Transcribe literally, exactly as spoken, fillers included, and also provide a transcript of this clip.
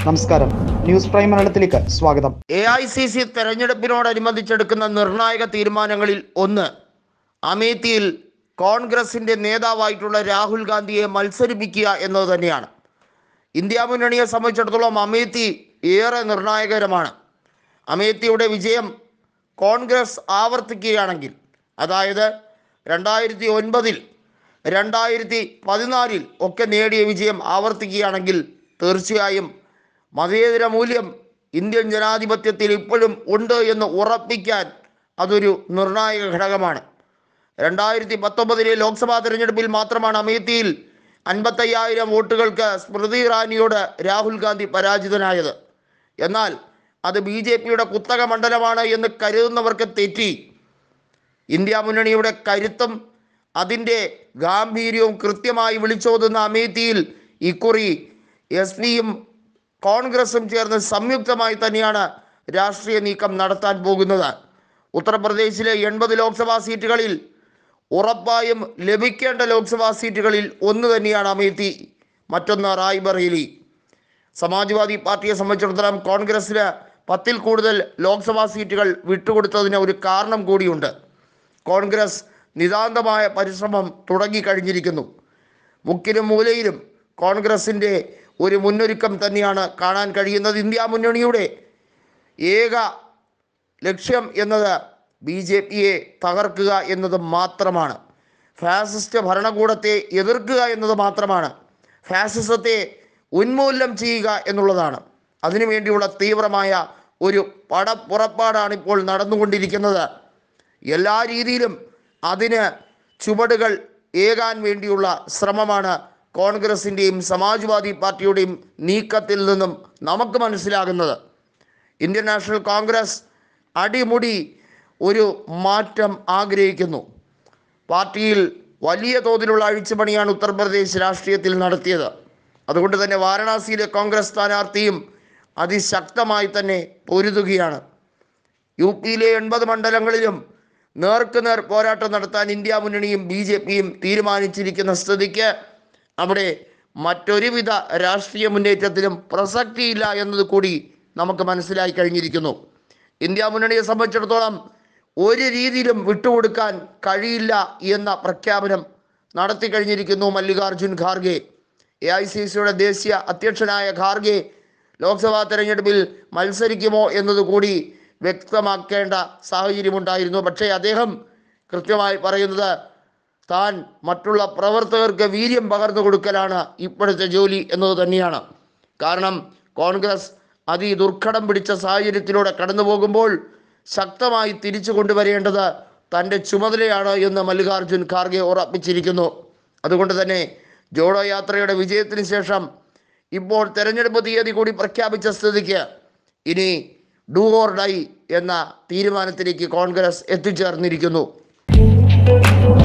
നമസ്കാരം, news prime മലയാളത്തിലേക്ക് സ്വാഗതം. എ ഐ സി സി തെരഞ്ഞെടുപ്പിനോടനുബന്ധിച്ചെടുക്കുന്ന നിർണായക തീരുമാനങ്ങളിൽ ഒന്ന് അമേത്തിയിൽ കോൺഗ്രസിന്റെ നേതാവായിട്ടുള്ള രാഹുൽ ഗാന്ധിയെ മത്സരിപ്പിക്കുക എന്നത് തന്നെയാണ്. ഇന്ത്യ മുന്നണിയെ സംബന്ധിച്ചിടത്തോളം അമേത്തി ഏറെ നിർണായകരമാണ്. അമേത്തിയുടെ വിജയം കോൺഗ്രസ് ആവർത്തിക്കുകയാണെങ്കിൽ, അതായത് രണ്ടായിരത്തി ഒൻപതിൽ രണ്ടായിരത്തി പതിനാലിൽ ഒക്കെ നേടിയ വിജയം ആവർത്തിക്കുകയാണെങ്കിൽ തീർച്ചയായും മതേതര മൂല്യം ഇന്ത്യൻ ജനാധിപത്യത്തിൽ ഇപ്പോഴും ഉണ്ട് എന്ന് ഉറപ്പിക്കാൻ അതൊരു നിർണായക ഘടകമാണ്. രണ്ടായിരത്തി പത്തൊമ്പതിലെ ലോക്സഭാ തെരഞ്ഞെടുപ്പിൽ മാത്രമാണ് അമേത്തിയിൽ അൻപത്തയ്യായിരം വോട്ടുകൾക്ക് സ്മൃതി ഇറാനിയോട് രാഹുൽ ഗാന്ധി പരാജിതനായത്. എന്നാൽ അത് ബി ജെ പിയുടെ കുത്തക മണ്ഡലമാണ് എന്ന് കരുതുന്നവർക്ക് തെറ്റി. ഇന്ത്യ മുന്നണിയുടെ കരുത്തും അതിൻ്റെ ഗാംഭീര്യവും കൃത്യമായി വിളിച്ചോതുന്ന അമേത്തിയിൽ ഇക്കുറി എസ് പിയും കോൺഗ്രസും ചേർന്ന് സംയുക്തമായി തന്നെയാണ് രാഷ്ട്രീയ നീക്കം നടത്താൻ പോകുന്നത്. ഉത്തർപ്രദേശിലെ എൺപത് ലോക്സഭാ സീറ്റുകളിൽ ഉറപ്പായും ലഭിക്കേണ്ട ലോക്സഭാ സീറ്റുകളിൽ ഒന്ന് തന്നെയാണ് അമേത്തി, മറ്റൊന്ന് റായ്ബറേലി. സമാജ്വാദി പാർട്ടിയെ സംബന്ധിച്ചിടത്തോളം കോൺഗ്രസിന് പത്തിൽ കൂടുതൽ ലോക്സഭാ സീറ്റുകൾ വിട്ടുകൊടുത്തതിന് ഒരു കാരണം കൂടിയുണ്ട്. കോൺഗ്രസ് നിതാന്തമായ പരിശ്രമം തുടങ്ങിക്കഴിഞ്ഞിരിക്കുന്നു. മുക്കിലും മൂലയിലും കോൺഗ്രസിൻ്റെ ഒരു മുന്നൊരുക്കം തന്നെയാണ് കാണാൻ കഴിയുന്നത്. ഇന്ത്യ മുന്നണിയുടെ ഏക ലക്ഷ്യം എന്നത് ബി ജെ പിയെ തകർക്കുക എന്നത് മാത്രമാണ്. ഫാസിസ്റ്റ് ഭരണകൂടത്തെ എതിർക്കുക എന്നത് മാത്രമാണ്. ഫാസിസത്തെ ഉന്മൂലനം ചെയ്യുക എന്നുള്ളതാണ്. അതിനുവേണ്ടിയുള്ള തീവ്രമായ ഒരു പടപ്പുറപ്പാടാണ് ഇപ്പോൾ നടന്നുകൊണ്ടിരിക്കുന്നത്. എല്ലാ രീതിയിലും അതിന് ചുവടുകൾ ഏകാൻ വേണ്ടിയുള്ള ശ്രമമാണ് കോൺഗ്രസിൻ്റെയും സമാജ്വാദി പാർട്ടിയുടെയും നീക്കത്തിൽ നിന്നും നമുക്ക് മനസ്സിലാകുന്നത്. ഇന്ത്യൻ നാഷണൽ കോൺഗ്രസ് അടിമുടി ഒരു മാറ്റം ആഗ്രഹിക്കുന്നു. പാർട്ടിയിൽ വലിയ തോതിലുള്ള അഴിച്ചുപണിയാണ് ഉത്തർപ്രദേശ് രാഷ്ട്രീയത്തിൽ നടത്തിയത്. അതുകൊണ്ട് തന്നെ വാരണാസിയിലെ കോൺഗ്രസ് സ്ഥാനാർത്ഥിയും അതിശക്തമായി തന്നെ പൊരുതുകയാണ്. യു പിയിലെ എൺപത് മണ്ഡലങ്ങളിലും നേർക്കുനേർ പോരാട്ടം നടത്താൻ ഇന്ത്യ മുന്നണിയും ബി ജെ പിയും തീരുമാനിച്ചിരിക്കുന്ന സ്ഥിതിക്ക് അവിടെ മറ്റൊരുവിധ രാഷ്ട്രീയ മുന്നേറ്റത്തിലും പ്രസക്തിയില്ല എന്നത് കൂടി നമുക്ക് മനസ്സിലായി കഴിഞ്ഞിരിക്കുന്നു. ഇന്ത്യ മുന്നണിയെ സംബന്ധിച്ചിടത്തോളം ഒരു രീതിയിലും വിട്ടുകൊടുക്കാൻ കഴിയില്ല എന്ന പ്രഖ്യാപനം നടത്തി കഴിഞ്ഞിരിക്കുന്നു Mallikarjun Kharge. A I C സിയുടെ ദേശീയ അധ്യക്ഷനായ ഖാർഗെ ലോക്സഭാ തെരഞ്ഞെടുപ്പിൽ മത്സരിക്കുമോ എന്നതുകൂടി വ്യക്തമാക്കേണ്ട സാഹചര്യമുണ്ടായിരുന്നു. പക്ഷേ അദ്ദേഹം കൃത്യമായി പറയുന്നത് താൻ മറ്റുള്ള പ്രവർത്തകർക്ക് വീര്യം പകർന്നു കൊടുക്കലാണ് ഇപ്പോഴത്തെ ജോലി എന്നത് തന്നെയാണ്. കാരണം കോൺഗ്രസ് അതിദുർഘടം പിടിച്ച സാഹചര്യത്തിലൂടെ കടന്നു പോകുമ്പോൾ ശക്തമായി തിരിച്ചു കൊണ്ടുവരേണ്ടത് തൻ്റെ ചുമതലയാണ് എന്ന് മല്ലികാർജുൻ ഖാർഗെ ഉറപ്പിച്ചിരിക്കുന്നു. അതുകൊണ്ട് തന്നെ ജോഡോ യാത്രയുടെ വിജയത്തിന് ശേഷം ഇപ്പോൾ തെരഞ്ഞെടുപ്പ് തീയതി കൂടി പ്രഖ്യാപിച്ച സ്ഥിതിക്ക് ഇനി ഡു ഓർ ഡൈ എന്ന തീരുമാനത്തിലേക്ക് കോൺഗ്രസ് എത്തിച്ചേർന്നിരിക്കുന്നു.